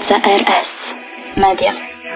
ZRS Media.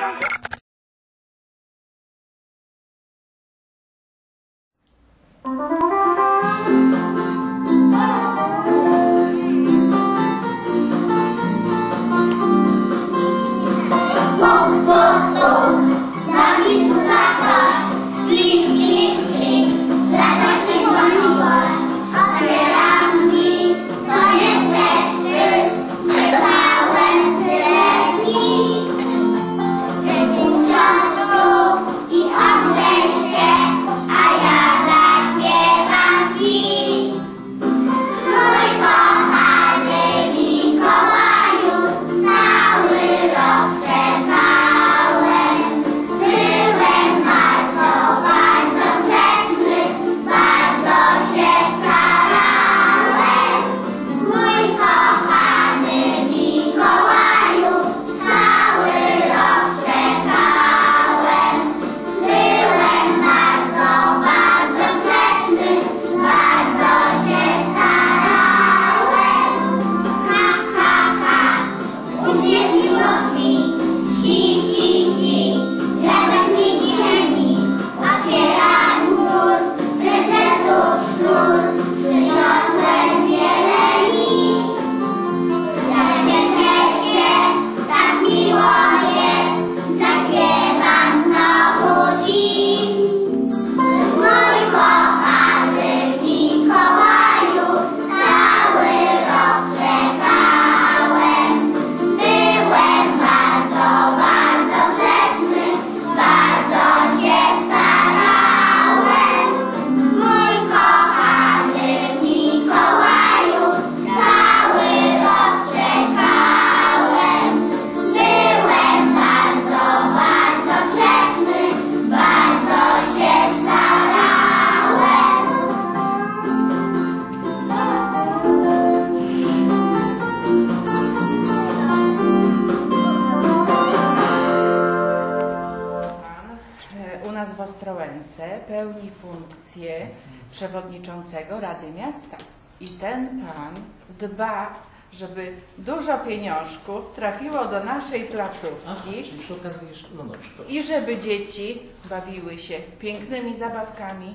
W Ostrołęce pełni funkcję przewodniczącego Rady Miasta i ten pan dba, żeby dużo pieniążków trafiło do naszej placówki. Przy okazji jeszcze, no dobrze, i żeby dzieci bawiły się pięknymi zabawkami,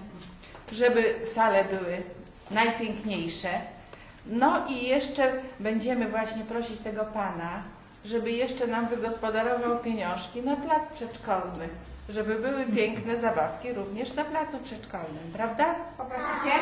żeby sale były najpiękniejsze. No i jeszcze będziemy właśnie prosić tego pana, żeby jeszcze nam wygospodarował pieniążki na plac przedszkolny, żeby były piękne zabawki również na placu przedszkolnym, prawda? Poprosicie?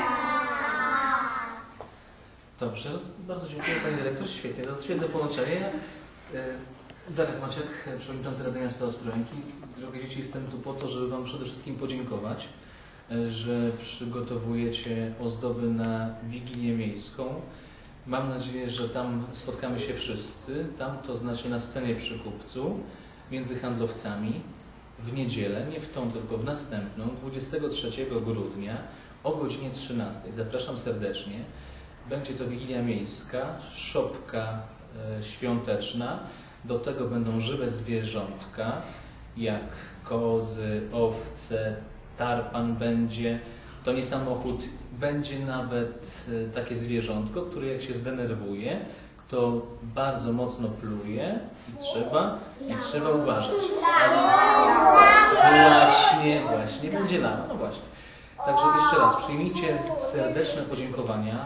Dobrze, bardzo dziękuję Pani Dyrektor, świetnie, to świetne połączenie. Darek Maciek, Przewodniczący Rady Miasta Ostrołęki. Drogie dzieci, jestem tu po to, żeby Wam przede wszystkim podziękować, że przygotowujecie ozdoby na Wigilię Miejską. Mam nadzieję, że tam spotkamy się wszyscy, tam to znaczy na scenie przy Kupcu, między handlowcami, w niedzielę, nie w tą, tylko w następną, 23 grudnia o godzinie 13. Zapraszam serdecznie. Będzie to Wigilia Miejska, szopka świąteczna. Do tego będą żywe zwierzątka, jak kozy, owce, tarpan będzie. To nie samochód, będzie nawet takie zwierzątko, które jak się zdenerwuje, to bardzo mocno pluje i trzeba uważać. Właśnie, będzie lama, no właśnie. Także jeszcze raz przyjmijcie serdeczne podziękowania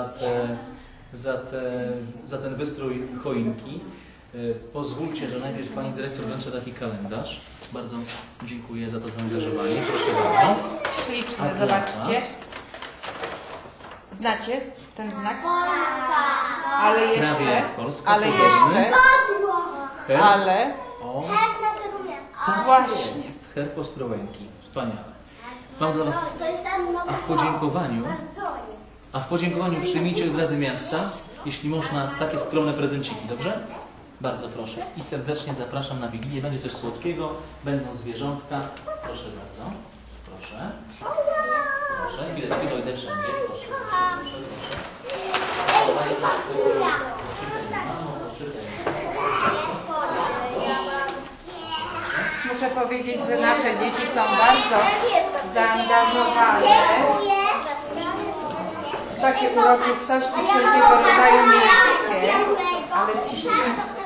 za ten wystrój choinki. Pozwólcie, że najpierw Pani Dyrektor wręczy taki kalendarz. Bardzo dziękuję za to zaangażowanie. Proszę bardzo. Śliczne, zobaczcie. Znacie ten znak? Polska! Ale jeszcze, Prawie jak Polska, ale podobny. jeszcze, Herb? ale, O, Herb naszego miasta. to właśnie. jest herb Ostrołęki. Wspaniale. Mam dla Was, To jest tam nowy a w podziękowaniu przyjmijcie od Rady Miasta, jeśli można, takie skromne prezenciki, dobrze? Bardzo proszę. I serdecznie zapraszam na Wigilię. Będzie coś słodkiego, będą zwierzątka. Proszę bardzo. Proszę. Proszę. Chwileczkę dojdę wszędzie. Proszę, proszę. Muszę powiedzieć, że nasze dzieci są bardzo zaangażowane w takie uroczystości wszelkiego rodzaju miejskie, ale ci